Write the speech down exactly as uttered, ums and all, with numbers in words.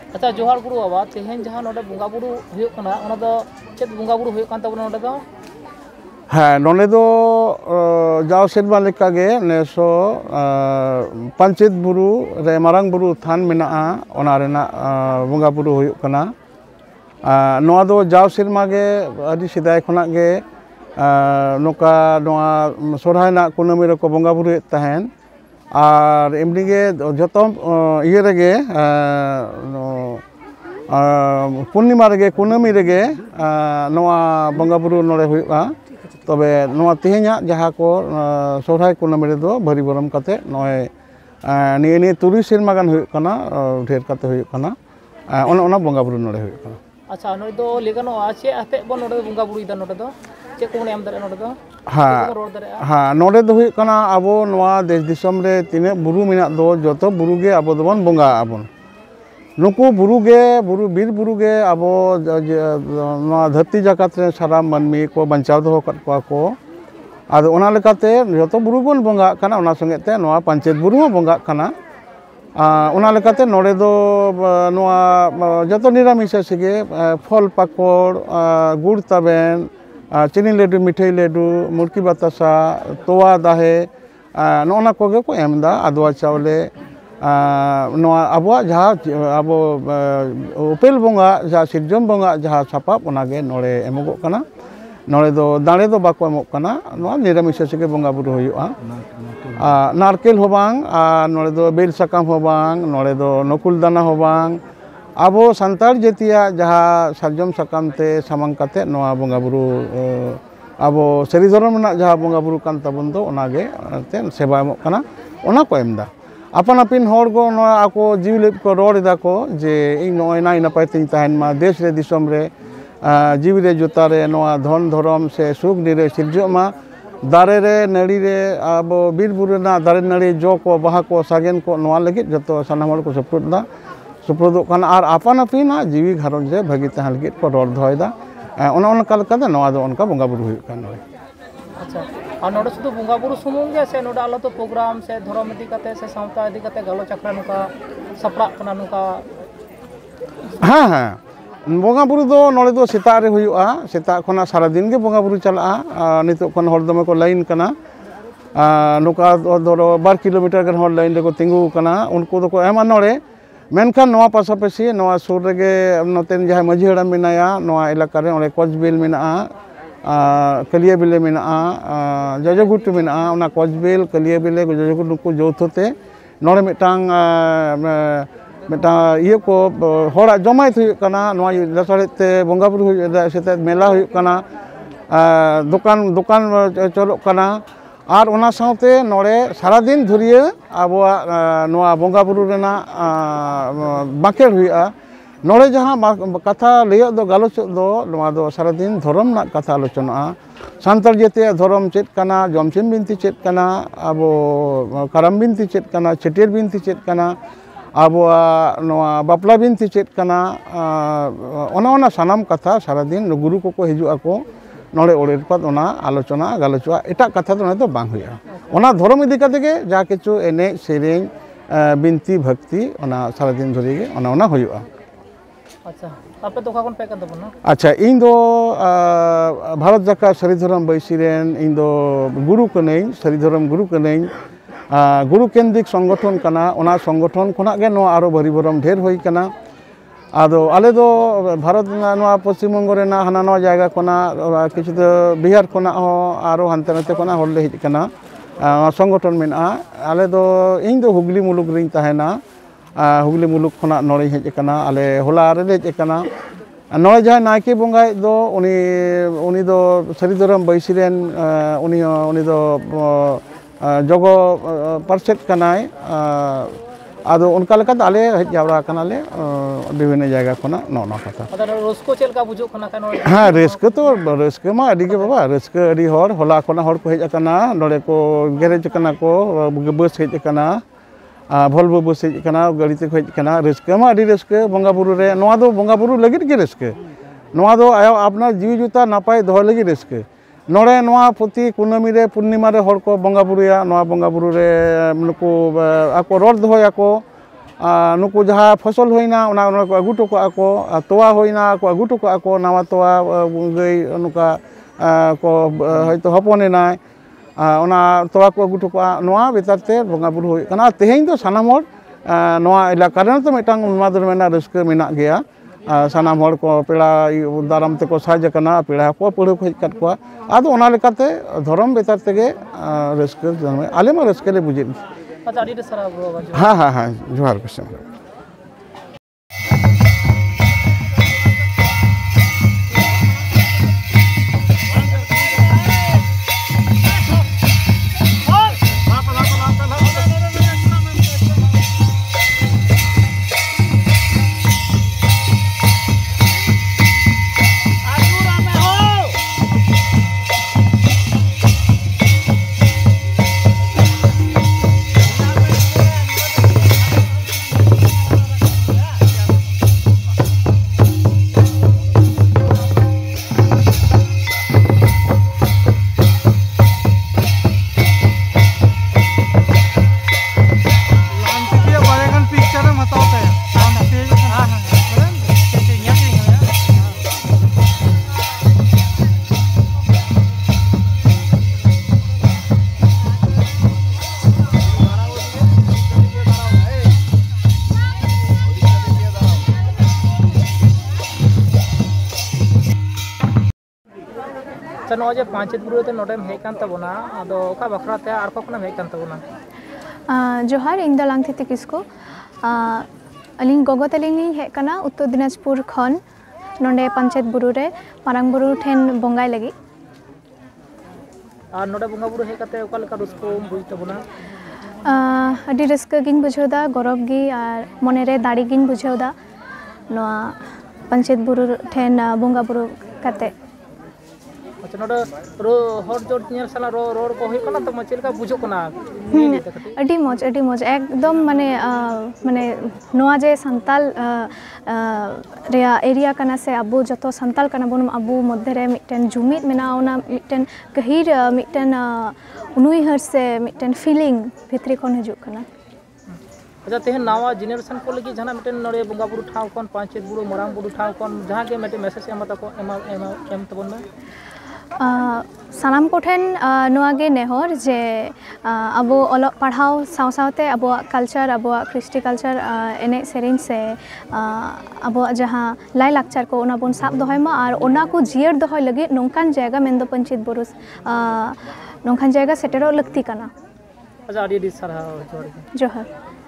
अच्छा जोहार गुरु बाबा तेहन जहां नोडे बुंगा बुरु हुयुग कना ओना दो चेद बुंगा बुरु हुयुग कान ताबोना नोडे दो हाँ नोडे दो जाव सेरमा लेका गे नेसो पंचेत बुरु रे मारांग बुरु थान मेनाआ ओना रेना बुंगा बुरु हुयुग कना नोआ दो जाव सेरमा गे आदि सिदाय खना गे नोका नोआ सोरहाय ना कुनामी रे को बुंगा बुरु तहन और एमनी गे जतो इये रेगे पूर्णिमा रेगे कुनामी रेगे नोआ बुंगा बुरु नोडे हुयुगा तबे नोआ तेहेन्या जहाँ को सोरहाय कुनामी रे दो भरी बरम कते नोय निये निये तुरुई सेरमा गान हुयुग कना ढेर कते हुयुग कना ओना ओना बुंगा बुरु नोडे हुयुग कना अच्छा नोय दो लेगानो आचे आते बो नोडे बुंगा बुरु इदा नोडे दो चे को एम दारे नोडे दो हाँ हाँ नोडे दो हुयुग कना आबो नोआ देश दिसम रे तिने बुरु मेना दो जतो बुरु गे आबो दोबन बुंगा आबोन नुकु बुरु गे बुरु बीर बुरु गे आबो नोआ धरती जाकात रे सारा मानमी को बंचाव दो कत कोआ को आदो ओना लेकाते जतो बुरु बोन बुंगा कना ओना संगेते नोआ पंचायत बुरु हो बुंगा कना ओना लेकाते नोडे दो नोआ जतो निरामिष सिगे फल पाकड़ गुड़ ताबेन चीनी लेडू मिठाई लेडू मुरकी बतासा तोवा दाहे नोना कोगे को एमदा आदवा चावले नोआ आबो जहाँ आबो उपेल बोंगा जहाँ सिरजन बोंगा जहाँ सापाब ओनागे नोडे एमोगो कना नोडे दो दाड़े दो बाको एमोग कना नोआ निरामिष सिगे बोंगा बुरु हुयुआ नारकेल हो बांग नोडे दो बेल साकाम हो बांग नोडे दो नकुल दाना हो बांग आबो संतार जातिया जहाँ सारजम साकाम ते सामांग काते नोआ बोंगा बुरु आबो सारी धरम ना जहाँ बोंगा बुरु कान ताबोन दो ओनागे ते सेवा एमोग कना ओना को एमदा अपन अपिन हर को नोआ आको जीव को रोड दा को जे इन नोय नाय नपाय तिन तहन मा देश रे दिसम रे जीव रे जोता रे नोआ धन धरम से सुख निरे सिरजो मा दारे रे नड़ी रे आबो बीर बुरु ना दारे नड़ी जो को बाहा को सागेन को नोआ लगित जतो सानाम हर को सपोर्ट दा सपोर्ट कान आर अपन अपिन जीवी घरन जे भगी तहन लगित को रोड धोयदा ओना ओना काल का नोआ दो उनका बोंगा बुरु हुयुग कान अच्छा और नोडे शुधु बुंगा बुरु सुमुंग गे से नोडे आलो तो प्रोग्राम से धर्म इदी कते से सावता इदी कते गालो चक्रा नुका सपड़ा कना नुका हाँ हाँ बोंगा बुरु दो नोडे दो सेता रे हुयुआ सेता खना सारा दिन गे बोंगा बुरु चलाआ नितो खन हर दमे को लाइन कना नुका धरो बार किलोमीटर गन हर लाइन रे को तिंगु कना उनको दो को एमा नोडे मेनखान नोआ पासापासी नोआ सुर रेगे नोतेन जहां माझी हड़ाम मेनाया नोआ इलाका रे ओंडे कोचबिल मेनाआ कलिया बिले मेना जजगुट मेना ओना कोचबिल कलिया बिले जजगुट नुकु जौथते नोडे मिटांग मिटा इये को होड़ा जमायत हुयुग कना नोआ लसाड़ेते बोंगा बुरु हुयुग सेते मेला हुयुग कना दुकान दुकान चलोग कना और ओना सावते नोडे सारा दिन धुरिया आबोआ नोआ बोंगा बुरु रेना बाकेर हुयुगा नोडे जहाँ कथा लैया दो गालोच दो नोआ दो सारा दिन धर्म ना कथा आलोचना सान्ताल जातिया धर्म चेद कना जमसिम बिनती चेद कना आबो कराम बिनती चेद कना छेटियर बिनती चेद कना आबोआ नोआ बापला बिनती चेद कना ओना ओना सानाम कथा सारा दिन गुरु को को हिजुआ को नोडे ओडेर पात ओना आलोचना गालोचआ एटा कथा दो दो बांग हुया ओना धर्म इदी कते गे जा किछु एने सेरेंग बिनती भक्ति ओना सारा दिन धरि गे ओना ओना हुयुआ अच्छा आपे तो काकोन पे कर दबो ना अच्छा इन दो भारत जाका सारी धर्म बैसी रेन इन दो गुरु कनै सारी धर्म गुरु कनै गुरु केंद्रिक संगठन कना ओना संगठन खना गे नो आरो भरी भरम ढेर होई कना आदो आले दो भारत नोआ पश्चिम बंग रेना हाना नोआ जायगा कोना किछु दो बिहार कोना हो आरो हानते नाते कोना हरले हिज कना संगठन मेना आले दो इन दो हुगली मुलुक रिन तहेना हुगली मुलुक खना नोड़े हेज कना आले होला रे हेज कना नोड़े जहां नायके बोंगाय दो उनी उनी दो सारी धरम बैसी रेन उनी उनी दो जगो पार्षद कनाय आदो उनका लेका आले हेज जावरा कनाले विभिन्न जायगा खना नोना कथा अदर रस्को चेलका बुझो खना का नोड़े हां रेस्क तो रेस्क मा अडी के बाबा रेस्क अडी हर होला खना हर को हेज कना नोड़े को गैरेज कना को बस हेज कना भोलबो बस हेज कना गाड़ी ते हेज कना रेस्क मा अडी रेस्क बोंगा बुरु रे नोआ दो बोंगा बुरु लगित के रेस्क नोआ दो आयो आपना जीव जुता नापाय दो लगी रेस्क नोड़े नोआ प्रति कुनामी रे पूर्णिमा रे हर को बोंगा बुरुया नोआ बोंगा बुरु रे नुकु आको रोड दोया को नुकु जहाँ फसल होना उना उना को अगू टोका को तोवा होना को अगू टोका को नवा तोवा गई नुका को हयतो हपनेना उना तोवा को अगू टोका नवा बेतारते बंगा बुरु होय कना तेहें दो सानाम हर नवा इलाका रे तो मिटांग उन्मादर मेना रस्के मेना गया सानाम हर को पेड़ा दाराम ते को साज कना पेड़ा को पढ़ो को हेज को आदो उना लेकाते धरम बेतार तेगे रस्के जन्मे आले मा रस्के ले बुझे अच्छा आड़ी सरा ब्रो हाँ हाँ हाँ जोहार कुछ नोजे पांचेत बुरु ते नोडेम हेकान तबोना आदो ओका बखराते आर को खना हेकान तबोना जोहार इन द लांगथिति किसको अलिंग गोगो तलिंग हेकाना उत्तर दिनाजपुर खन नोडे पांचेत बुरु रे मारांग बुरु ठेन बंगाई लगी आर नोडे बंगा बुरु हेकाते ओका लेका रुस्को बुझ तबोना अडी रस्क गिन बुझोदा गौरव गी आर मने रे दाड़ी गिन बुझोदा नोआ पांचेत बुरु ठेन बंगा बुरु काते अच्छा नोडे रो हर जोर नियर साला रो रोड को होय कना तो मचेल का बुझो कना अडी मौज अडी मौज एकदम माने माने नोआ जे संताल रेया एरिया कना से अबो जतो संताल कना बन अबो मध्य रे मिटन जुमित मेना ओना मिटन गहिर मिटन उनुइहर से मिटन फीलिंग भितरी कोन हजु कना अच्छा तेहन नावा जेनरेशन को लगी जहां मिटन नरे बंगा बुरु ठाव कोन पांचेत बुरु मरांग बुरु ठाव कोन जहां के मिटन मैसेज एमता को एम एम एम तबन में सानाम कोठेन नोआगे नेहर जे अब ओल पढ़ाव साव सावते अब कल्चर अब क्रिस्टी कल्चर एने सेरिन से अब जहाँ लाई लाक्चर को ओना बोन साब दोहयमा और ओना को जियर दोहय लगे नोंकान जायगा मेन दो पंचित बुरु नोंकान जायगा सेटेरो लगती कना अच्छा आडी डी सारा जोहार जोहार